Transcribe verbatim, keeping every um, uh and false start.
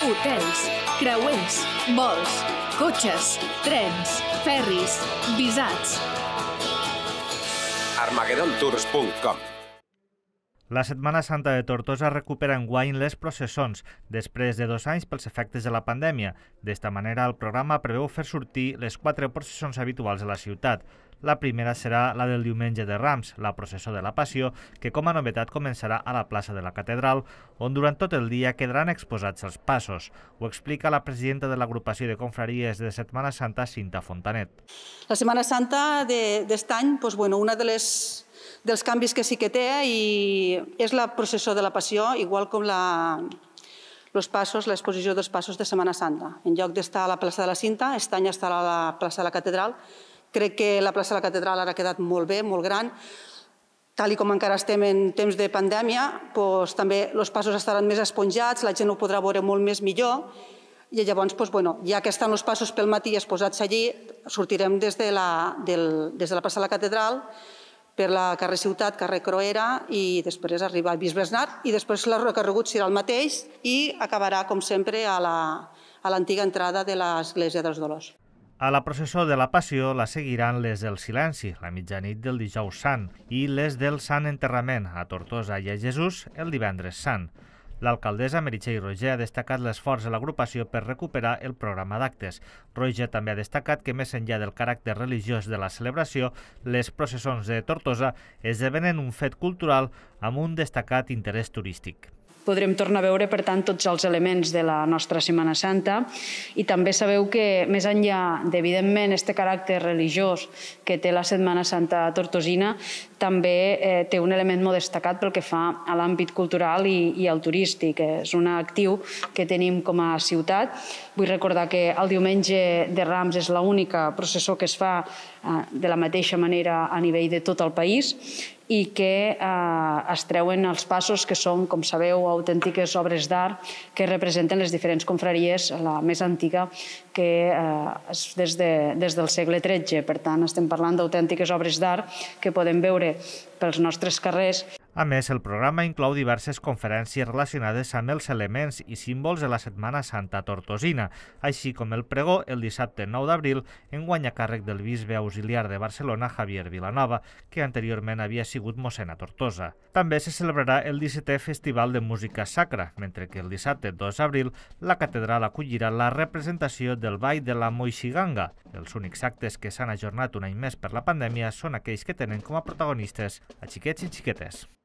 hotels, creuers, vols, cotxes, trens, ferris, visats. armagedon tours punt com. La Setmana Santa de Tortosa recupera enguany les processons, després de dos anys pels efectes de la pandèmia. D'esta manera, el programa preveu fer sortir les quatre processons habituals de la ciutat. La primera serà la del diumenge de Rams, la processó de la Passió, que com a novetat començarà a la plaça de la Catedral, on durant tot el dia quedaran exposats els passos. Ho explica la presidenta de l'agrupació de confraries de Setmana Santa, Cinta Fontanet. La Setmana Santa d'aquest any, doncs, bueno, una de les dels canvis que sí que té i és la processó de la Passió, igual com la, els passos, l'exposició dels passos de Setmana Santa. En lloc d'estar a la plaça de la Cinta, aquest any estarà a la plaça de la Catedral. Crec que la plaça de la Catedral ara ha quedat molt bé, molt gran. Tal com encara estem en temps de pandèmia, doncs, també els passos estaran més esponjats, la gent ho podrà veure molt més millor. I llavors, doncs, bueno, ja que estan els passos pel matí exposats allí, sortirem des de la, del, des de la plaça de la Catedral per la carrer Ciutat, carrer Croera i després arribar al Bisbe Bernat i després el recorregut serà el mateix i acabarà, com sempre, a l'antiga entrada de l'Església dels Dolors. A la processó de la Passió la seguiran les del Silenci, la mitjanit del Dijous Sant, i les del Sant Enterrament, a Tortosa i a Jesús, el Divendres Sant. L'alcaldessa Meritxell Roger ha destacat l'esforç de l'agrupació per recuperar el programa d'actes. Roger també ha destacat que, més enllà del caràcter religiós de la celebració, les processons de Tortosa esdevenen un fet cultural amb un destacat interès turístic. Podrem tornar a veure, per tant, tots els elements de la nostra Setmana Santa i també sabeu que, més enllà d'evidentment aquest caràcter religiós que té la Setmana Santa tortosina, també eh, té un element molt destacat pel que fa a l'àmbit cultural i, i al turístic. És un actiu que tenim com a ciutat. Vull recordar que el diumenge de Rams és l'única processó que es fa eh, de la mateixa manera a nivell de tot el país i que eh, es treuen els passos que són, com sabeu, autèntiques obres d'art que representen les diferents confraries, la més antiga que eh, és des, de, des del segle tretze. Per tant, estem parlant d'autèntiques obres d'art que podem veure pels nostres carrers. A més, el programa inclou diverses conferències relacionades amb els elements i símbols de la Setmana Santa tortosina, així com el pregó el dissabte nou d'abril, enguany a càrrec del bisbe auxiliar de Barcelona, Javier Vilanova, que anteriorment havia sigut mossèn a Tortosa. També se celebrarà el dissetè Festival de Música Sacra, mentre que el dissabte dos d'abril la catedral acollirà la representació del ball de la Moixiganga. Els únics actes que s'han ajornat un any més per la pandèmia són aquells que tenen com a protagonistes a xiquets i xiquetes.